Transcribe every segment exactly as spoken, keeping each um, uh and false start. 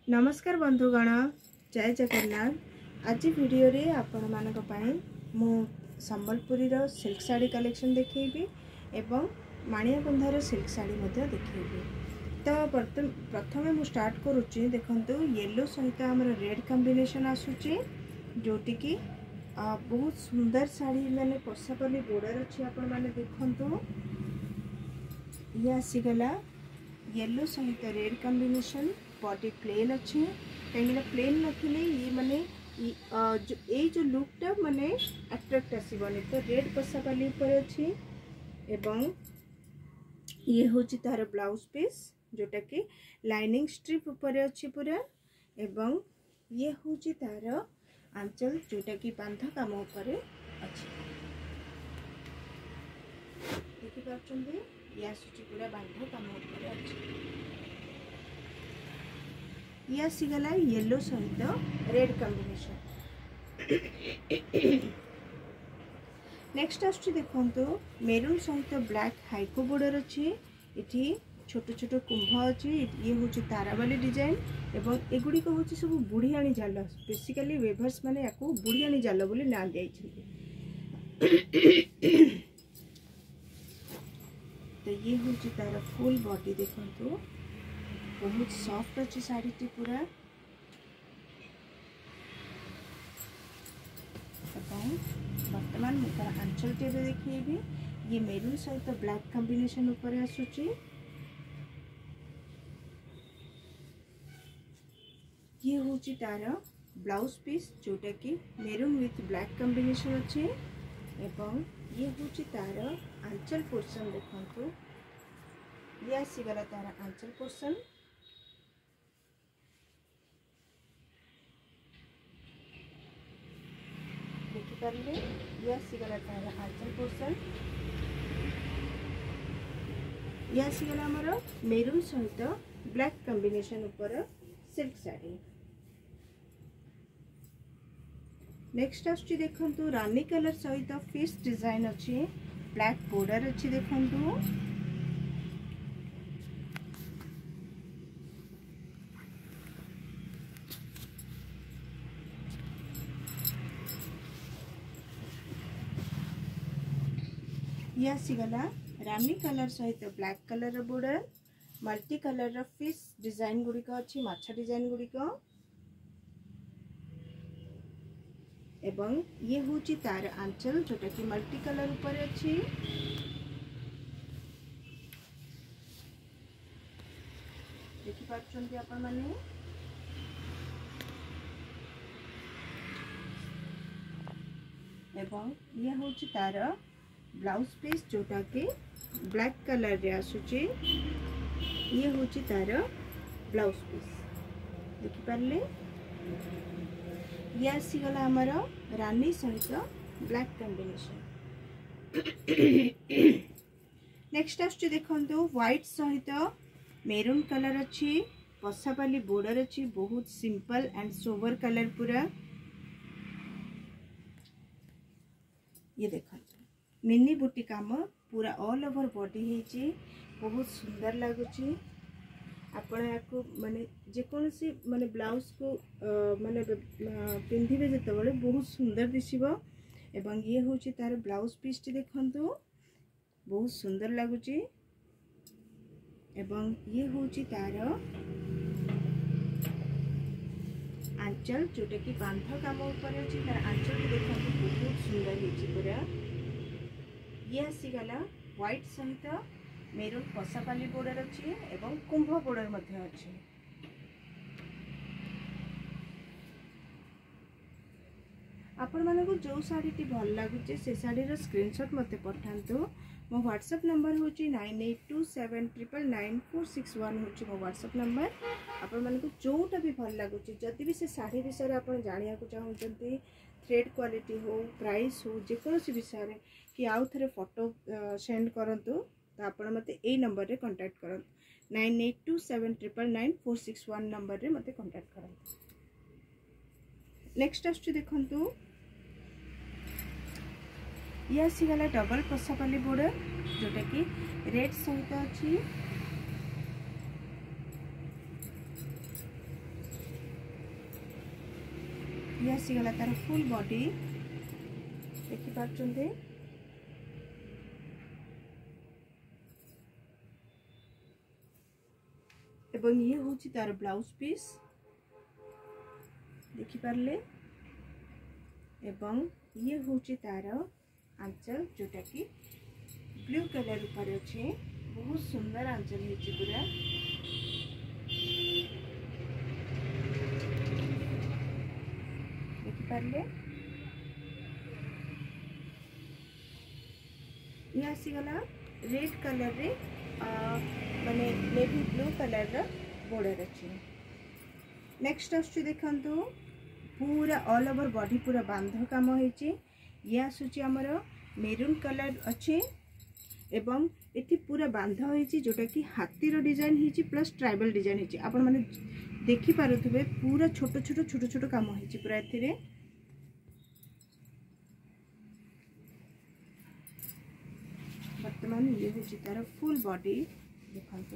नमस्कार बंधुगण, जय जगन्नाथ। आज वीडियो रे आपण मानक पई मु संबलपुरी रो सिल्क साड़ी कलेक्शन देखैबी एवं माणिया बंधार सिल्क साड़ी मध्य देखैबी। तो प्रथमे मु स्टार्ट करूची। देखंतु येलो सहित हमर रेड कॉम्बिनेशन आसुची, जोटी की बहुत सुंदर साड़ी माने पसापली बॉर्डर अछि। आपण माने देखंतु ये आसीगला येलो सहित रेड कॉम्बिनेशन। बॉडी प्लेन अच्छे कहीं प्लेन नथिले ये माने जो ए जो लुकटा माने अट्रैक्ट आसीबनी। तो रेड पसापाली ऊपर अच्छी एवं ये होची तार ब्लाउज पीस जोटा कि लाइनिंग स्ट्रिप ऊपर अच्छी पूरा। एवं ये होची तार आंचल जोटा कि बांध काम ऊपर अच्छी। देखि पाछंदी ये आसुची पूरा बांध काम ऊपर अच्छी। ये आसीगला येलो सहित रेड कॉम्बिनेशन। नेक्स्ट आसुची देखंतु मेरून सहित ब्लैक हाइको बॉर्डर अच्छी। इठी छोट छोट कुंभ अच्छी। ये होची तारावाली डिजाइन एवं एगुडी को होची सब बुढ़ियाणी जाल। बेसिकली वेभर्स माने याको बुढ़ियाणी जाल बोली नाम दियाइछिन। तो ये होची तार फुल बॉडी देखंतु बहुत सॉफ्ट अच्छी साड़ी टी पूरा। वर्तमान मुझे आंचल टे देखिए ये मेरून सहित ब्लैक कॉम्बिनेशन ऊपर आसुची। ये होची तार ब्लाउज पीस जोटा कि मेरून विथ ब्लैक कॉम्बिनेशन अच्छे। एवं ये होची तार आंचल पोर्शन देखंतु ये आसीगला तार आंचल पोर्शन। देखिपारे ये आसीगला तार आंचल पोर्शन। ये आसीगला हमर मेरून सहित ब्लैक कॉम्बिनेशन ऊपर सिल्क साड़ी। नेक्स्ट आछी देखंतु रानी कलर सहित फिश डिजाइन अच्छी। ब्लैक बॉर्डर अच्छी देखंतु। ये आसीगला रानी कलर सहित black colour border. Multi colour fish design गुड़िक अच्छी, माछा डिजाइन गुड़िक। एवं ये होची तार आंचल जोटा कि मल्टी कलर ऊपर अच्छी। देखि पाछंती आपण माने। एवं ये होची तार ब्लाउज पीस जोटा कि ब्लैक कलर रे आसुची। ये होची तार ब्लाउज पीस देखि पारले। ये आसीगला हमर रानी सहित ब्लैक कॉम्बिनेशन। नेक्स्ट आसुची देखंतु व्हाइट सहित मेरून कलर अच्छी। पसापाली बॉर्डर अच्छी। बहुत सिंपल एंड सोबर कलर पूरा। ये देखंतु मिनी बुटी काम पूरा ऑल ओवर बॉडी है। बहुत सुंदर लगुची। आपण याको माने जेकोसी माने ब्लाउज को माने पिंधिबे जतबले बहुत सुंदर दिसिबो। एवं ये होची तार ब्लाउज पीस टी देखंतु बहुत सुंदर लगुची। एवं ये होची तार आंचल जोटा कि बांध काम ऊपर अछि। तार आंचल टी देखंतु बहुत सुंदर हिची पूरा। ये आसीगला व्हाइट सहित मेरून पसापाली बॉर्डर अच्छी एवं कुंभ बॉर्डर मध्य अच्छी। आपण मानक जो साड़ी टी भल लगुचे से साड़ी रो स्क्रीनशॉट मते पठांतु। मो व्हाट्सएप नंबर होची nine eight two seven triple nine four six one होची मो व्हाट्सएप नंबर। आपण मानक जोटा भी भल लगुचे जदि भी से साड़ी विषय रे आपण जानिया को चाहउचंती, थ्रेड क्वालिटी हो, प्राइस हो, जेकोसी विषय कि आउ थे फोटो सेंड करंतु तो आपण मते ए नंबर रे कांटेक्ट करंतु। Nine eight two seven triple nine four six one number रे मते कांटेक्ट करंतु। नेक्स्ट आछी देखंतु ये आसीगला डबल पसापाली बॉर्डर जोटा कि रेड सहित अच्छी। ये आसीगला तार फुल बॉडी देखि पारछन्ते। एवं ये होची तार ब्लाउज पीस देखि पारले। एवं ये होची तार आंचल जोटा कि ब्लू कलर ऊपर अच्छे। बहुत सुंदर आंचल होची पूरा। देखि पारले ये आसीगला रेड कलर रे माने नेवी ब्लू कलर रा बॉर्डर अच्छे। नेक्स्ट आसुची देखंतु पूरा ऑल ओवर बॉडी पूरा बांध काम होइची। ये आसुची हमर मेरून कलर अच्छे एवं एटी पूरा बांध होइची जोटा कि हाथी रो डिजाइन होइची प्लस ट्राइबल डिजाइन होइची। आपण माने देखि पारुथबे पूरा छोट छोट छोट छोट काम होइची पूरा एथिरे। वर्तमान ये होची तार फुल बॉडी देखंतु।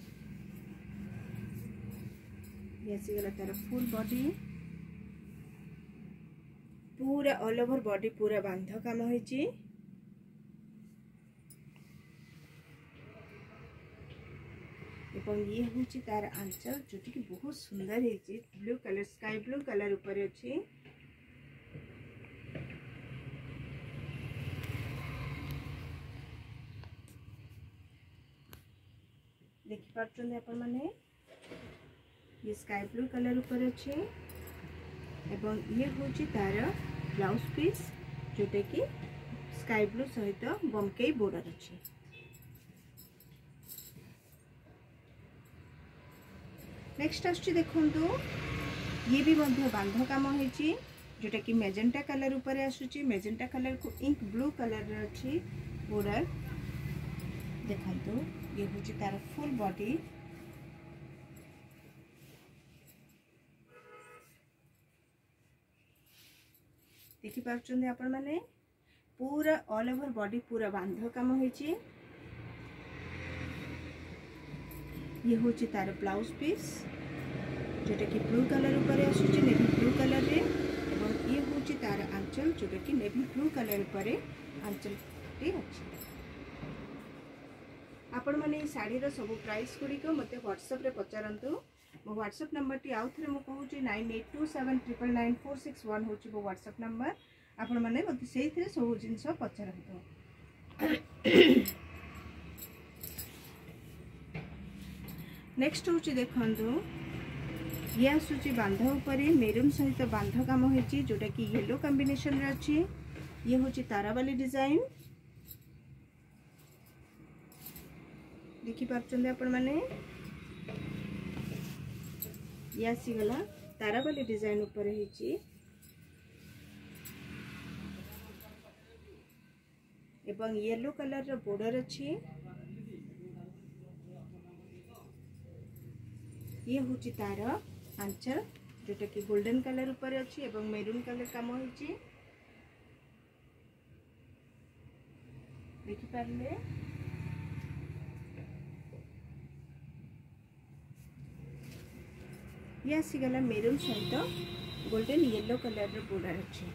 ये सिगला तार फुल बॉडी पूरा ऑल ओवर बॉडी पूरा बांध काम होइची। एवं ये होची तार आंचल जोटी कि बहुत सुंदर हेची। Blue colour sky blue colour ऊपर अछि। देखि पारछन आपण माने ये स्काई ब्लू कलर ऊपर अछि। एवं ये होची तार ब्लाउज पीस जोटे कि स्काई ब्लू सहित बमकेई बॉर्डर अछि। नेक्स्ट आछि देखंतु ये भी मध्य बांध काम होइची जोटा कि मेजेंटा कलर ऊपर आसुची। मेजेंटा कलर को इंक ब्लू कलर अछि बॉर्डर देखंतु। ये होची तार फुल बॉडी। देखि पारछन आपण माने पूरा ऑल ओवर बॉडी पूरा बांध काम होइची। ये होची तार ब्लाउज पीस जोटा कि ब्लू कलर ऊपर आसुची नेवी ब्लू कलर रे। एवं ये होची तार आंचल जोटा कि नेवी ब्लू कलर ऊपर आंचल टी अछि। आपण माने साड़ी रो सब प्राइस गुडी को मते व्हाट्सएप रे पचारंतु। मो व्हाट्सएप नंबर टी आउ थरे मो कहूची nine eight two seven triple nine four six one होची मो व्हाट्सएप नंबर। आपण माने मते सेही थरे सब जिंस पचारंतु। नेक्स्ट होची देखंतु ये आसुची बांध ऊपर मेरून सहित बांध काम होइची जोटा कि येलो कॉम्बिनेशन रे अछि। ये होची तारा वाली डिजाइन देखि पारछन आपण माने। ये आसीगला तारा वाली डिजाइन ऊपर हेची। एवं येलो कलर रो बॉर्डर अछि। ये होची तार आंचल जोटा कि गोल्डन कलर ऊपर अछि एवं मेरून कलर काम होइची देखि पारले। ये आसीगला मेरून सहित गोल्डन येलो कलर रो बॉर्डर अछि।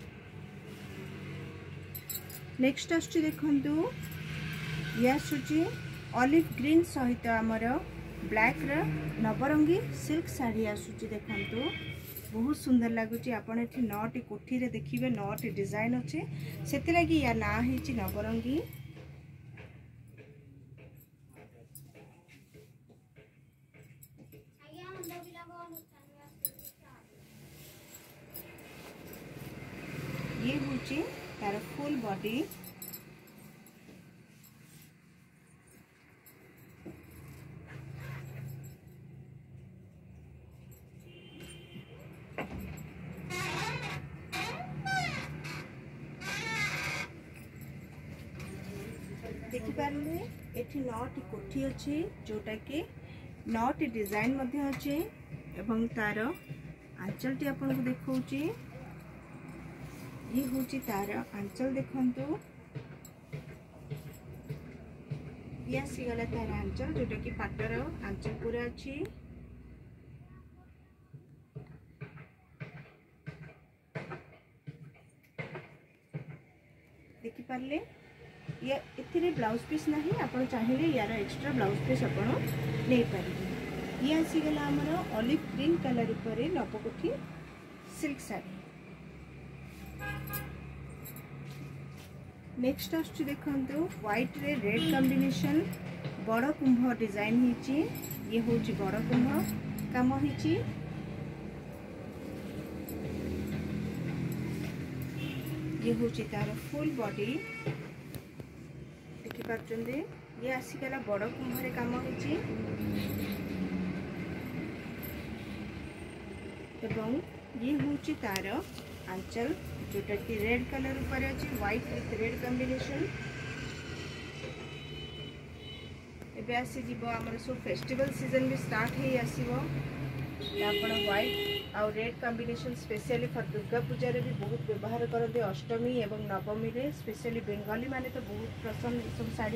नेक्स्ट आछि देखंतु ये आसुची ऑलिव ग्रीन सहित हमर ब्लैक रो नवरंगी सिल्क साड़ी आसुची देखंतु। बहुत सुंदर लगुची। आपण एठी नौटी कोठी रे देखिबे नौटी डिजाइन अछि सेति लागि या ना हेची नवरंगी। ये होची तार फुल बॉडी। देखि पारले एठी नौटी कोठी अछि जोटा कि नौटी डिजाइन मध्ये अछि एवं तार आंचल टी आपन को देखौची। ये होची तार आंचल देखंतु। ये आसीगला तार आंचल जोटा कि पाटर आंचल पूरा अछि। पारे या ए ब्लाउज पीस ना आप चाहिए यार एक्स्ट्रा ब्लाउज पीस आप नहीं पारे। ये आसीगला आमर ऑलिव ग्रीन कलर उपर नवकोठी सिल्क साड़ी। नेक्स्ट आसुची देखंतु व्हाइट रे रेड कॉम्बिनेशन बड़ कुंभ डिजाइन हिची। ये होची बड़ कुंभ काम हिची। ये होची तार फुल बॉडी देखि पाचंदे। ये आसीगला बड़ कुंभ रे काम हिची एवं ये होची तार आंचल जोटा कि रेड कलर ऊपर अच्छी व्हाइट विथ रेड कॉम्बिनेशन। एबे आसी जीवो हमर सो फेस्टिवल सीजन भी स्टार्ट हे आसीबो। आपण व्हाइट आउ red combination specially for Durga Puja रे भी बहुत व्यवहार करते। अष्टमी एवं नवमी रे स्पेशली बेंगली माने तो बहुत पसंद सब साड़ी।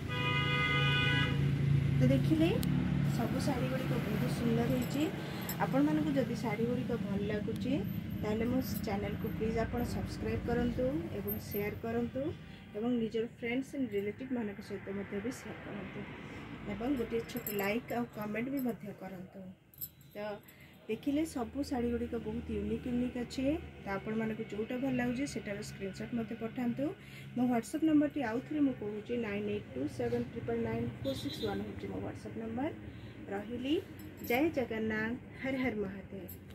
तो देखिले सब साड़ी गुड़ी को बहुत सुंदर होइची। आपण मानको जदि साड़ी गुड़ी को भल लागुची ताले मो चैनल को प्लीज आपण सब्सक्राइब करंतु एवं शेयर करंतु एवं निजर फ्रेंड्स एंड रिलेटिव मानक सहित मते भी शेयर करंतु एवं गोटे छोट लाइक और कमेंट भी मध्य करंतु। तो देखिले सब साड़ी गुड़ी को बहुत यूनिक यूनिक अच्छे। तो आपण मानको जोटा भल लागुची सेटार स्क्रीनशॉट मते पठांतु। मो व्हाट्सएप नंबर टी आउ थरे मो कहूची nine eight two seven triple nine four six one होची मो व्हाट्सएप नंबर। रहिली जय जगन्नाथ हर हर महादेव।